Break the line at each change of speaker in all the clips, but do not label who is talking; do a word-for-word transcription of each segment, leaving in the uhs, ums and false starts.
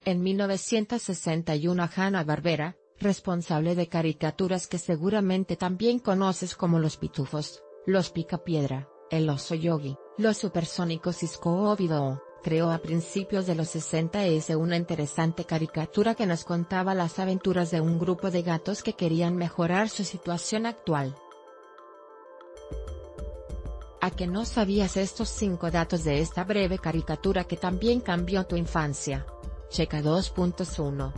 En mil novecientos sesenta y uno Hanna-Barbera, responsable de caricaturas que seguramente también conoces como Los Pitufos, Los Picapiedra, El Oso Yogi, Los Supersónicos y Scooby-Doo, creó a principios de los sesenta s una interesante caricatura que nos contaba las aventuras de un grupo de gatos que querían mejorar su situación actual. ¿A que no sabías estos cinco datos de esta breve caricatura que también cambió tu infancia? Checa dos punto uno.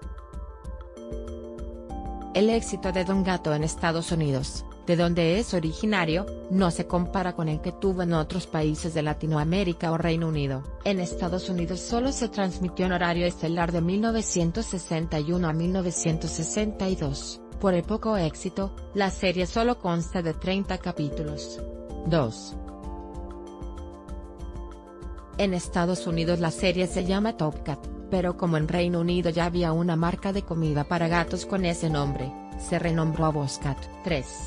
El éxito de Don Gato en Estados Unidos, de donde es originario, no se compara con el que tuvo en otros países de Latinoamérica o Reino Unido. En Estados Unidos solo se transmitió en horario estelar de mil novecientos sesenta y uno a mil novecientos sesenta y dos. Por el poco éxito, la serie solo consta de treinta capítulos. dos. En Estados Unidos la serie se llama Top Cat, pero como en Reino Unido ya había una marca de comida para gatos con ese nombre, se renombró a Bosscat. tres.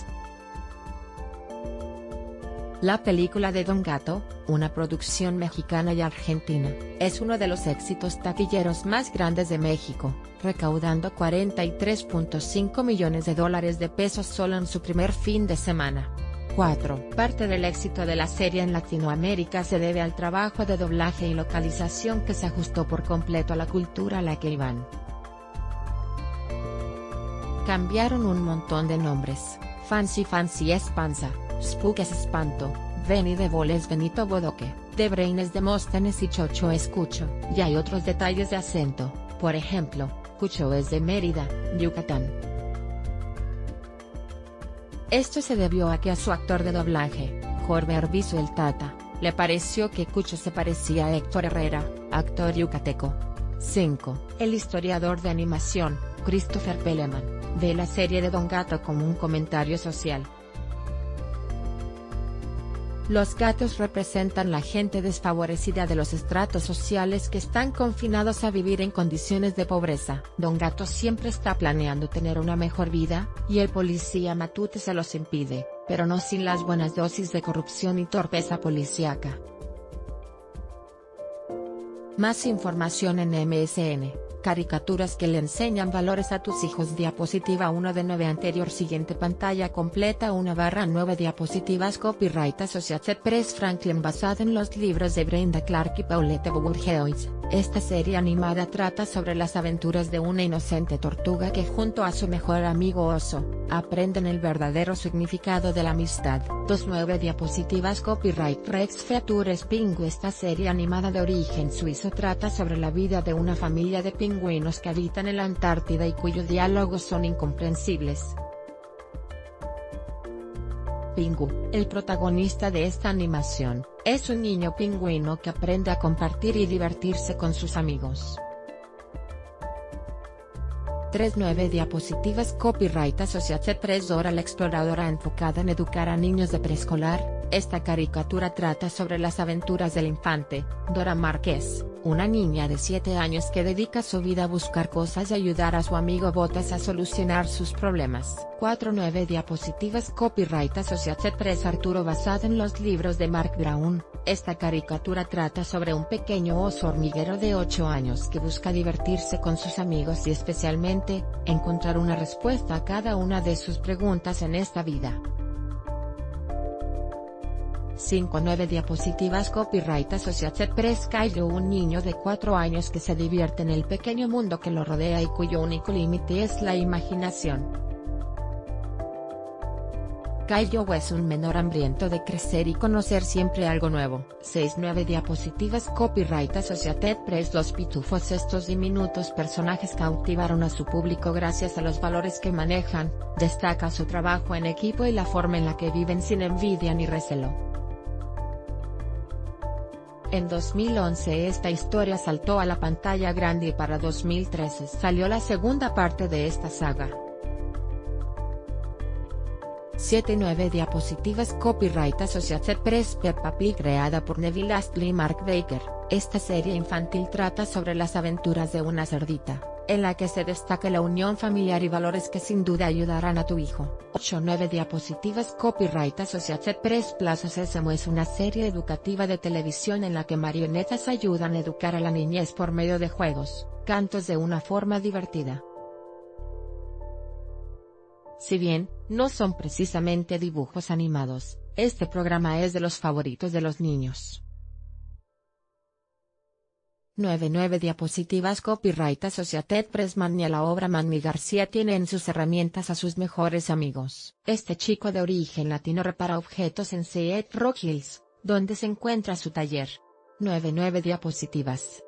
La película de Don Gato, una producción mexicana y argentina, es uno de los éxitos taquilleros más grandes de México, recaudando cuarenta y tres punto cinco millones de dólares de pesos solo en su primer fin de semana. cuatro. Parte del éxito de la serie en Latinoamérica se debe al trabajo de doblaje y localización que se ajustó por completo a la cultura a la que iban. Cambiaron un montón de nombres: Fancy Fancy es panza, Spook es espanto, Benny de Bol es Benito Bodoque, The Brain es Demóstenes y Chocho es Cucho, y hay otros detalles de acento, por ejemplo, Cucho es de Mérida, Yucatán. Esto se debió a que a su actor de doblaje, Jorge Arvizu el Tata, le pareció que Cucho se parecía a Héctor Herrera, actor yucateco. cinco. El historiador de animación, Christopher Peleman, ve la serie de Don Gato como un comentario social. Los gatos representan la gente desfavorecida de los estratos sociales que están confinados a vivir en condiciones de pobreza. Don Gato siempre está planeando tener una mejor vida, y el policía Matute se los impide, pero no sin las buenas dosis de corrupción y torpeza policíaca. Más información en M S N. Caricaturas que le enseñan valores a tus hijos. Diapositiva uno de nueve anterior. Siguiente pantalla completa. una barra nueve diapositivas. Copyright Associated Press Franklin, basada en los libros de Brenda Clark y Paulette Bourgeois. Esta serie animada trata sobre las aventuras de una inocente tortuga que junto a su mejor amigo oso, aprenden el verdadero significado de la amistad. veintinueve diapositivas. Copyright Rex Features Pingu. Esta serie animada de origen suizo trata sobre la vida de una familia de pingüinos que habitan en la Antártida y cuyos diálogos son incomprensibles. Pingu, el protagonista de esta animación, es un niño pingüino que aprende a compartir y divertirse con sus amigos. treinta y nueve diapositivas. Copyright Associated Press. Dora la exploradora, enfocada en educar a niños de preescolar. Esta caricatura trata sobre las aventuras del infante, Dora Márquez, una niña de siete años que dedica su vida a buscar cosas y ayudar a su amigo Botas a solucionar sus problemas. cuarenta y nueve diapositivas. Copyright Associated Press. Arturo, basada en los libros de Mark Brown. Esta caricatura trata sobre un pequeño oso hormiguero de ocho años que busca divertirse con sus amigos y especialmente, encontrar una respuesta a cada una de sus preguntas en esta vida. cincuenta y nueve diapositivas. Copyright Associated Press. Caillou, un niño de cuatro años que se divierte en el pequeño mundo que lo rodea y cuyo único límite es la imaginación. Caillou es un menor hambriento de crecer y conocer siempre algo nuevo. sesenta y nueve diapositivas. Copyright Associated Press. Los pitufos. Estos diminutos personajes cautivaron a su público gracias a los valores que manejan, destaca su trabajo en equipo y la forma en la que viven sin envidia ni recelo. En dos mil once esta historia saltó a la pantalla grande y para dos mil trece salió la segunda parte de esta saga. setenta y nueve diapositivas. Copyright Associated Press. Peppa Pig, creada por Neville Astley y Mark Baker. Esta serie infantil trata sobre las aventuras de una cerdita, en la que se destaca la unión familiar y valores que sin duda ayudarán a tu hijo. ocho nueve diapositivas. Copyright Associated Press. Plaza Sésamo es una serie educativa de televisión en la que marionetas ayudan a educar a la niñez por medio de juegos, cantos de una forma divertida. Si bien, no son precisamente dibujos animados, este programa es de los favoritos de los niños. nueve nueve diapositivas. Copyright Associated Press. Manny. La obra Manny García tiene en sus herramientas a sus mejores amigos. Este chico de origen latino repara objetos en Seattle Rock Hills, donde se encuentra su taller. nueve nueve diapositivas.